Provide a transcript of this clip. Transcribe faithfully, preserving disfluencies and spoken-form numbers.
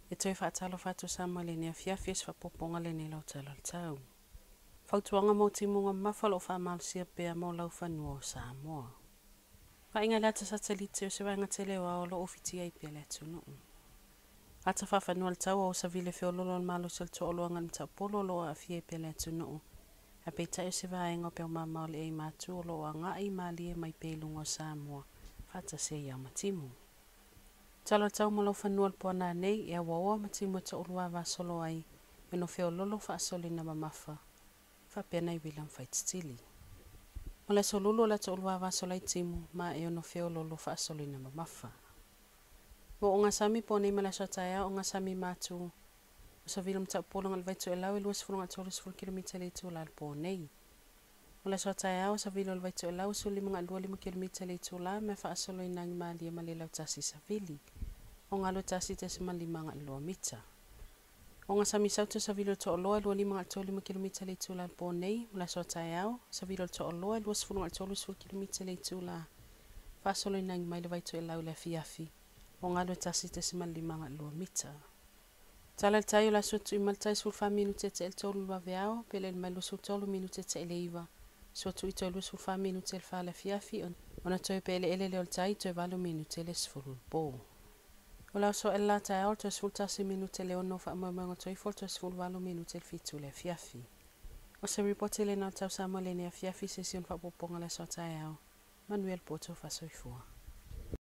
E toi whaatalo whatu sama le nea fiafis whapoponga le ne lau talo le tau. Whautuanga mo timunga mawhalo wha malsia pia mo lau whanua o Samoa. Ka inga lata satelite o se wanga tele wa o lo ofiti ai pia le tunu. Ata whawhanua le tau o sa vile feo lolo al malo sel to oloanga ni tau polo lo a fie pia le tunu. A peita o se vaenga pia mama o le ei matu o lo a nga i mali e mai pelunga o Samoa. Whata se ia matimu. Talo tau mo lau whanua le poana nei e a wawa matimu ta ulua wa solo ai. Meno feo lolo wha asoli na mamafa. Wha pena i William Whaitstili. O le so lulu la ta ulua wa solai timu ma e ono feo lolo wha asoli na mamafa. Mo o ngā sami po nei mala sotaia o ngā sami matu. O sa vilum ta polonga le vaitu e lau e luas fulunga tolu sifuru kilomita le tu la po nei. O le sotaia o sa vilu le vaitu e lau su lima ngā lua lima kilomita le tu la me wha asoli na ngimali e mali lau tasi sa vili. O ngā lo tasi te sima lima ngā lua mita. O ngā sami sautu sa vilo to oloa lua lima ngā tolu lima kilomita le tu la po nei, mula so tai au, sa vilo to oloa lua sifuru ngā tolu sifuru kilomita le tu la. Whasolo i nangi mai le vaitu e lau le fiafi. O ngā lo tasi te sima lima ngā lua mita. Tala le tayo la suatu i maltai sifuru wha minute te el tolu lua veao, pele le mai lo sifuru tolu minute te ele iwa. Suatu i tolu sifuru wha minute le wha le fiafi, ona toi pele ele leo le tai toi valu minute le sifuru bo. O lau so e la tae au to sifuru tasi minute le ono wha mau mga toi fol to sifuru walu minute le fitu le fiafi. O se ripote le nau tau samo le nea fiafi se sion wha poponga le so tae au. Manuel Poto wha soifua.